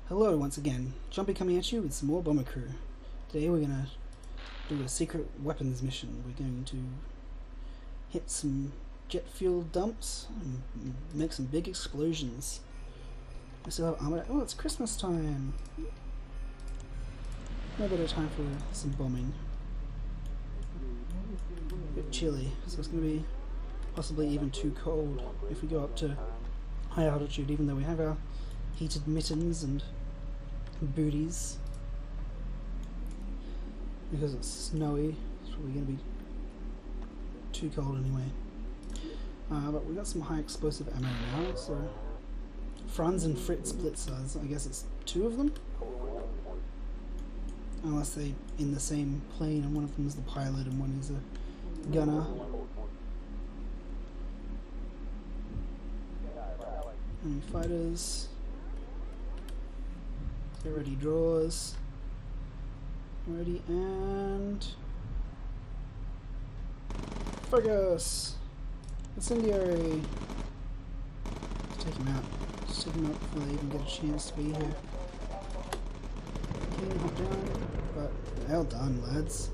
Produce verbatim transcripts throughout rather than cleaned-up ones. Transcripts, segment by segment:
Hello once again, Jumpy coming at you with some more Bomber Crew. Today we're going to do a secret weapons mission. We're going to hit some jet fuel dumps and make some big explosions. We still have armor. Oh, it's Christmas time! No better time for some bombing. A bit chilly, so it's going to be possibly even too cold if we go up to high altitude, even though we have our heated mittens and booties. Because it's snowy, it's probably going to be too cold anyway. Uh, but we got some high explosive ammo now, so Franz and Fritz Blitzers, I guess it's two of them? Unless they're in the same plane and one of them is the pilot and one is a gunner. Enemy fighters. Get ready, draws. Ready and focus! Incendiary! Let's take him out. Let's take him out before they even get a chance to be here. Okay, hop down, but well done, lads.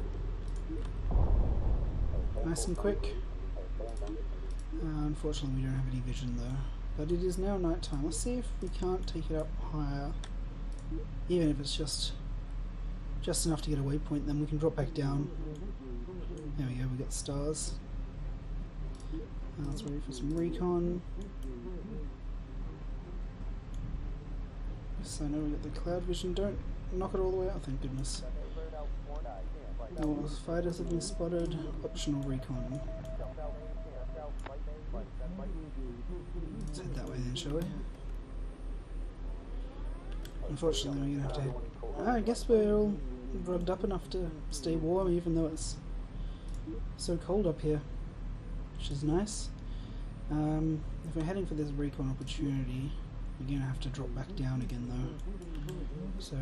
Nice and quick. Uh, unfortunately, we don't have any vision though. But it is now night time. Let's see if we can't take it up higher. Even if it's just just enough to get a waypoint, then we can drop back down. There we go, we got stars. Now let's ready for some recon. So now we got the cloud vision. Don't knock it all the way out, thank goodness. All fighters have been spotted. Optional recon. Let's head that way then, shall we? Unfortunately, we're gonna have to head. Ah, I guess we're all rubbed up enough to stay warm, even though it's so cold up here, which is nice. Um, if we're heading for this recon opportunity, we're gonna have to drop back down again, though. So,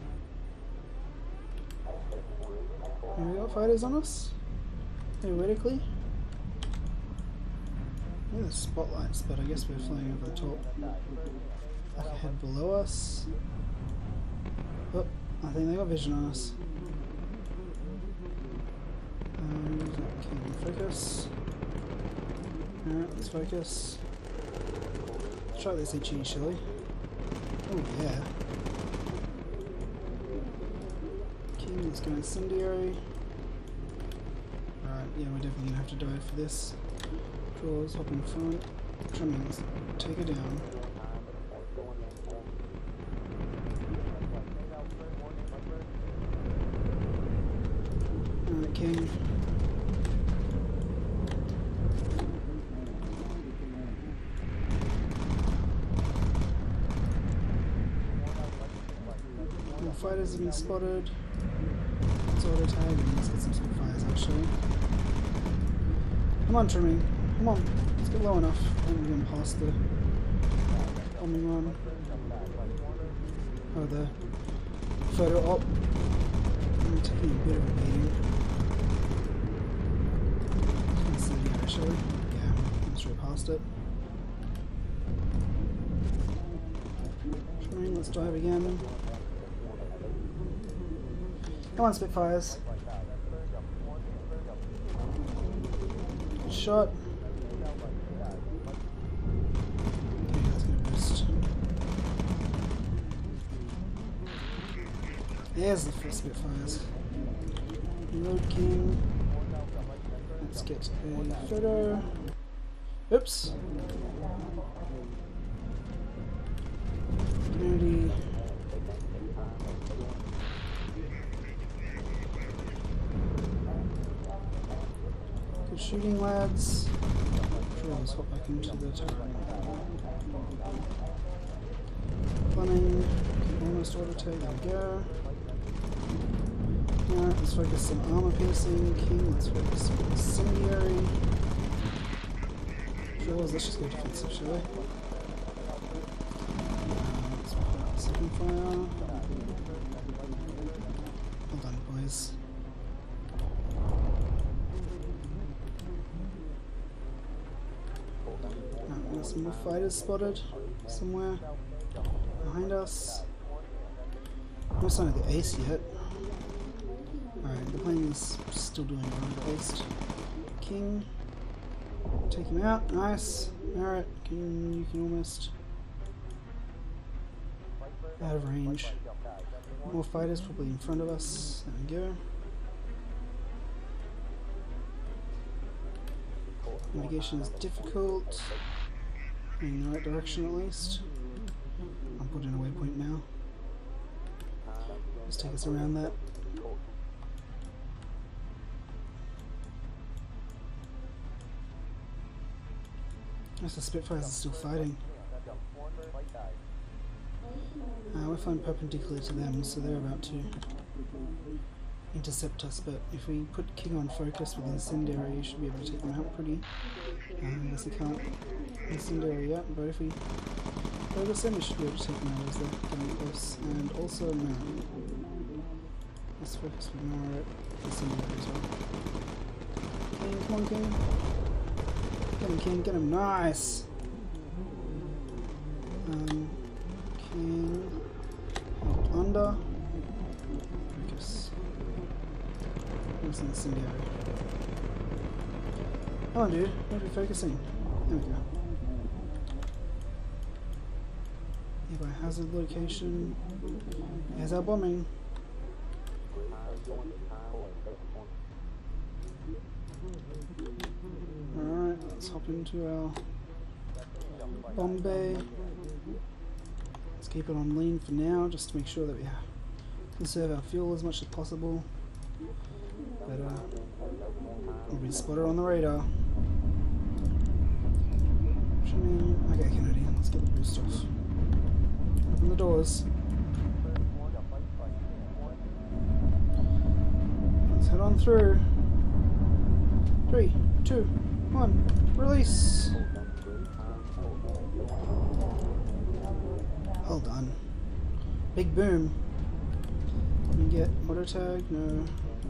have we got fighters on us? Theoretically. Yeah, there's spotlights, but I guess we're flying over the top. Back ahead below us. Oh, I think they got vision on us. Um, okay, focus. Alright, let's focus. Let's try this H E, shall we? Oh yeah. Okay, let's go incendiary. Alright, yeah, we're definitely gonna have to dive for this. Draws, hop in front. Trimming, let's take it down. Alright, King. More fighters have been spotted. Let's auto tag and let's get some Spitfires actually. Come on, Trimming. Come on, let's get low enough. I'm going past the bombing run. Oh, the photo op. I'm taking a bit of a beating. Incendiary, shall we? Yeah, I'm straight past it. Trimming, let's dive again. Come on, Spitfires. Good shot. There's the first Spitfires. Reload King. Let's get a photo. Oops. Community. Good shooting, lads. Sure, let's hop back into the turret. Planning. Almost auto take. There we go. Alright, let's focus on armor piercing. King, let's focus on incendiary. Jaws, let's just go defensive, shall we? Uh, let's put out second fire. Well done, boys. Alright, there's some more fighters spotted somewhere. behind us. No sign of the ace yet. Alright, the plane is still doing wrong at least. King. Take him out. Nice. Alright, can, you can almost... out of range. More fighters probably in front of us. There we go. Navigation is difficult. In the right direction at least. I'll put in a waypoint now. Just take us around that. Yes, the Spitfires are still fighting. Uh, we're flying perpendicular to them, so they're about to intercept us, but if we put King on focus with Incendiary, you should be able to take them out pretty. Uh, I guess we can't Incendiary yet, but if we focus them, we should be able to take them out as they're getting close. And also Mirror. Let's focus with Mirror at Incendiary as well. King, come on King. Get him King, get him, nice! Um, King, help under. Focus. Where's Incendiary? Come on, dude. Where are we focusing? There we go. Nearby hazard location. Here's our bombing. Alright, let's hop into our bomb bay. Let's keep it on lean for now, just to make sure that we conserve our fuel as much as possible. But uh, we'll be spotted on the radar. Okay, Kennedy, let's get the boost off. Open the doors. Let's head on through. Three, two, one, release! Well done. Big boom. Can we get auto tag? No.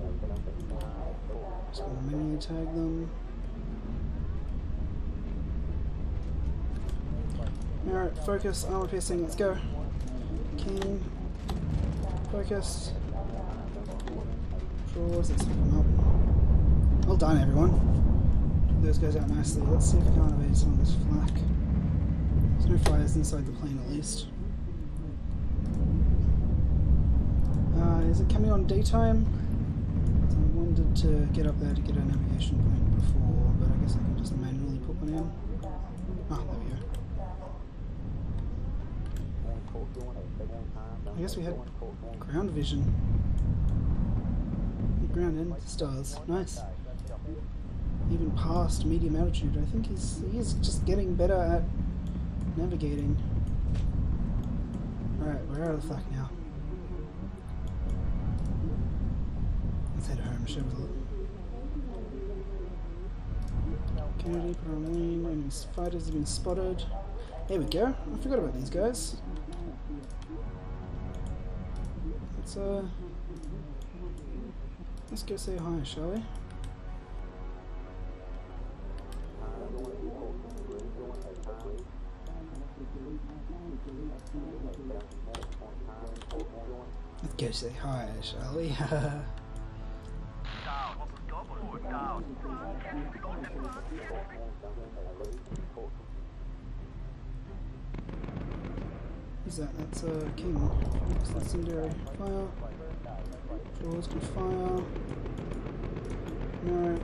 Just gonna manually tag them. Alright, focus, armor piercing, let's go. King. Focus. Draws, let's pick them up. Well done, everyone. Took those guys out nicely. Let's see if we can't evade some of this flak. There's no fires inside the plane at least. Uh, is it coming on daytime? So I wanted to get up there to get a navigation point before, but I guess I can just manually put one in. Ah, there we go. I guess we had ground vision. Ground and stars. Nice. Even past medium altitude. I think he's he's just getting better at navigating. Alright, we're out of the flak now. Let's head home, shall we? Kennedy, put on lean, enemy fighters have been spotted. There we go. I forgot about these guys. Let's uh let's go say hi, shall we? Let's go say hi, shall we? Who's that? That's uh, King. That's Incendiary. Fire. Draws can fire. No.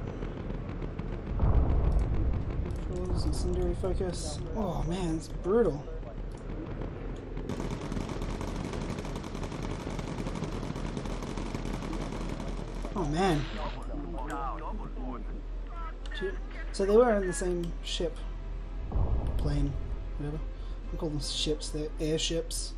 Draws, Incendiary focus. Oh man, it's brutal. Oh man. So they were in the same ship. Plane. Whatever. I call them ships, they're airships.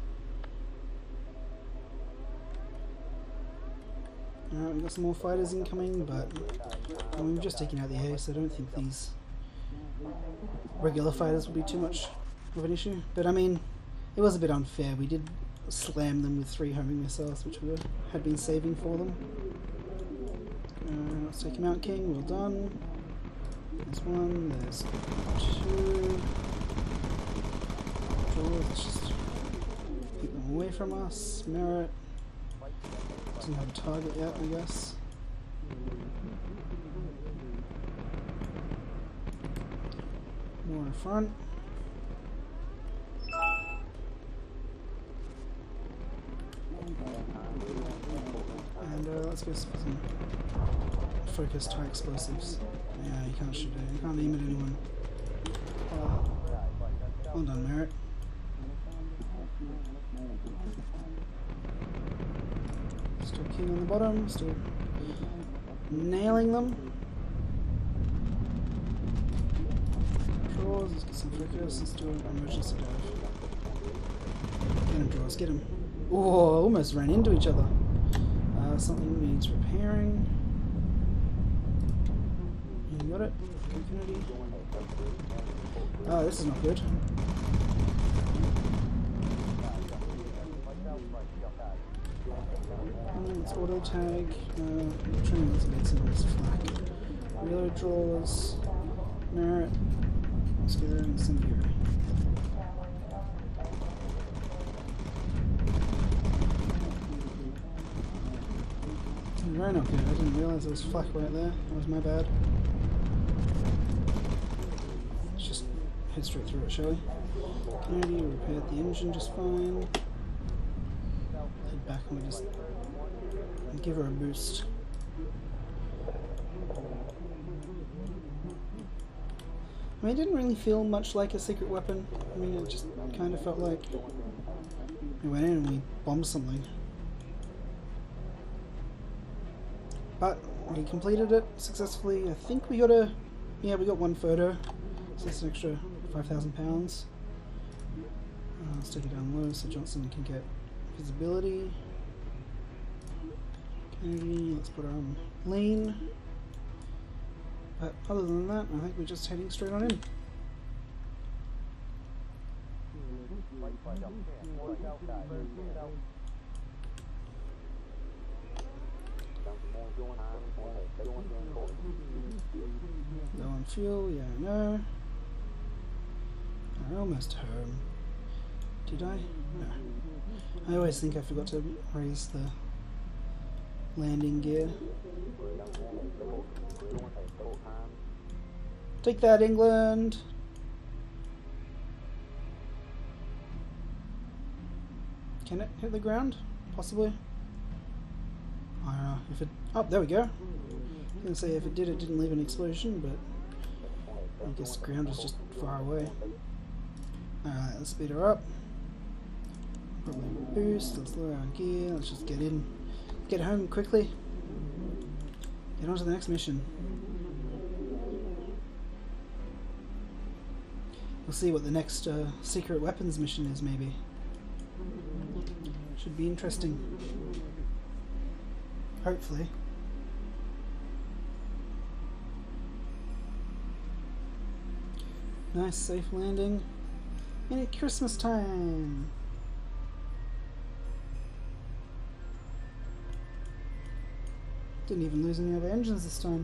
Alright, we've got some more fighters incoming, but I mean, we've just taken out the air, so I don't think these regular fighters will be too much of an issue. But I mean, it was a bit unfair. We did slam them with three homing missiles, which we had been saving for them. Uh, let's take him out, King. Well done. There's one, there's two. Let's just keep away from us. Merit. Doesn't have a target yet, I guess. More in front. And uh, let's go for some focused high explosives. Yeah, you can't shoot it. You can't aim at anyone. Oh. Well done, Merit. Still king on the bottom. Still nailing them. Draws. Let's get some focus. Let's do an emergency dive. Get him, draws. Get him. Oh, almost ran into each other. Uh, something needs repairing. You got it. Infinity. Oh, this is not good. Mm, it's auto tag. Uh, training is a bit simple as flak. Reload draws. Merit. Scare incendiary. Very not good. I didn't realise there was flak right there. That was my bad. Let's just head straight through it, shall we? Kennedy repaired the engine just fine. Head back and we just give her a boost. I mean, it didn't really feel much like a secret weapon. I mean, it just kind of felt like we went in and we bombed something. But we completed it successfully. I think we got a... yeah, we got one photo. So that's an extra five thousand pounds. Uh, let's take it down low so Johnson can get visibility. Kennedy, let's put her on lane. But other than that, I think we're just heading straight on in. Low on fuel, yeah, I know. I'm almost home. Did I? No. I always think I forgot to raise the landing gear. Take that, England! Can it hit the ground? Possibly? I don't know. If it... oh, there we go. I was going to say if it did, it didn't leave an explosion, but I guess the ground was just far away. Alright, let's speed her up. Probably boost, let's lower our gear, let's just get in. Get home quickly. Get on to the next mission. We'll see what the next uh, secret weapons mission is, maybe. Should be interesting. Hopefully. Nice, safe landing. And at Christmas time! Didn't even lose any other engines this time.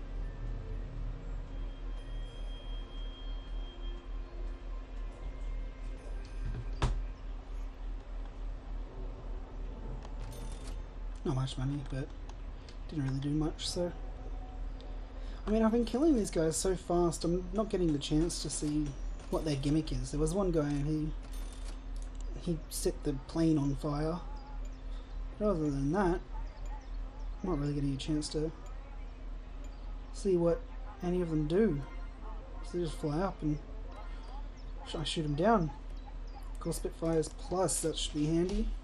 Not much money, but didn't really do much, so... I mean, I've been killing these guys so fast, I'm not getting the chance to see what their gimmick is. There was one guy and he... he set the plane on fire. But other than that, I'm not really getting a chance to see what any of them do. So they just fly up and I shoot them down. Of course, Spitfires Plus, that should be handy.